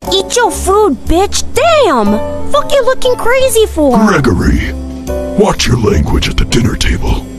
Eat your food, bitch. Damn! Fuck you looking crazy for? Gregory, watch your language at the dinner table.